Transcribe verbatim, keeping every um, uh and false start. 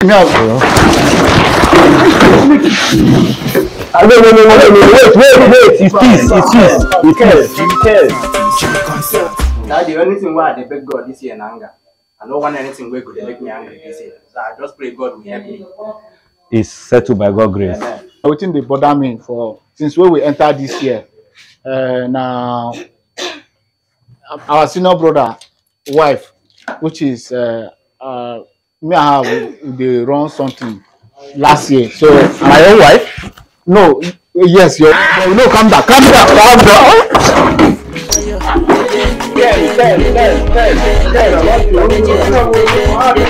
No, no, no, no, no, wait, wait, wait. It's this, it's this. It cares, it cares. Now the only thing why I beg God this year in anger. I don't want anything where could make me angry this year. So I just pray God will help me. It's settled by God's grace. Everything they bother me for since when we entered this year. Uh, now our senior brother, wife, which is uh, uh, me and her, they run something last year. So My own wife? no, yes, your no, calm down, calm down, calm down. Ten, ten, ten, ten, ten.